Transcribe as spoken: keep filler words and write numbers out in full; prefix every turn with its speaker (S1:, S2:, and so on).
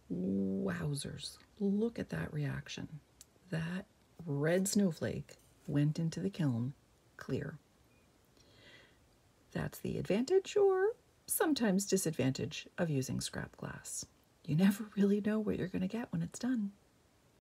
S1: Wowzers, look at that reaction. That red snowflake went into the kiln clear. That's the advantage or sometimes disadvantage of using scrap glass. You never really know what you're going to get when it's done.